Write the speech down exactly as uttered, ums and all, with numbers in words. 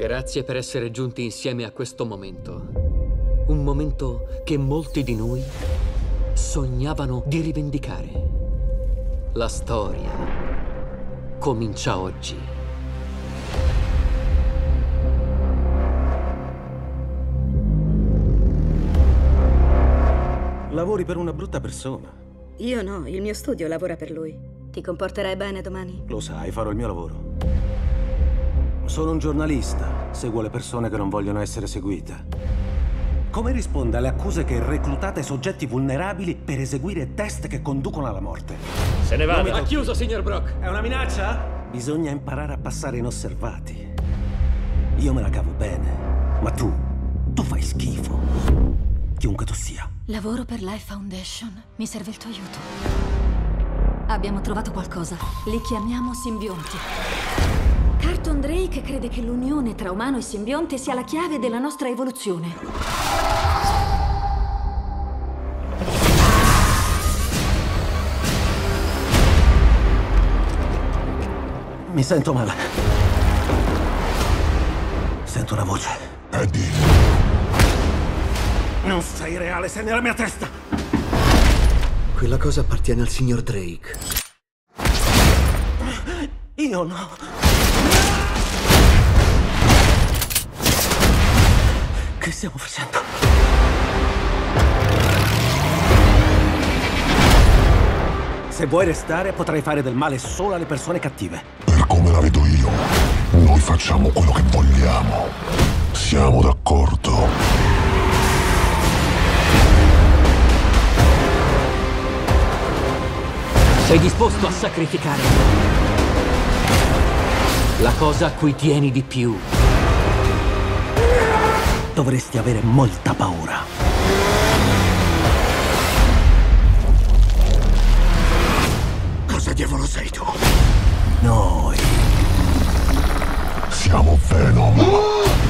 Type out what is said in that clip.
Grazie per essere giunti insieme a questo momento. Un momento che molti di noi sognavano di rivendicare. La storia comincia oggi. Lavori per una brutta persona. Io no, il mio studio lavora per lui. Ti comporterai bene domani? Lo sai, farò il mio lavoro. Sono un giornalista, seguo le persone che non vogliono essere seguite. Come risponde alle accuse che reclutate soggetti vulnerabili per eseguire test che conducono alla morte? Se ne vada. Ha chiuso, signor Brock. È una minaccia? Bisogna imparare a passare inosservati. Io me la cavo bene, ma tu, tu fai schifo. Chiunque tu sia. Lavoro per Life Foundation. Mi serve il tuo aiuto. Abbiamo trovato qualcosa. Li chiamiamo simbionti. Carlton Drake crede che l'unione tra umano e simbionte sia la chiave della nostra evoluzione. Mi sento male. Sento una voce. Eddie. Non sei reale, sei nella mia testa. Quella cosa appartiene al signor Drake. Io no. Che stiamo facendo? Se vuoi restare, potrai fare del male solo alle persone cattive. Per come la vedo io, noi facciamo quello che vogliamo. Siamo d'accordo? Sei disposto a sacrificare la cosa a cui tieni di più? Dovresti avere molta paura. Cosa diavolo sei tu? Noi Siamo Venom.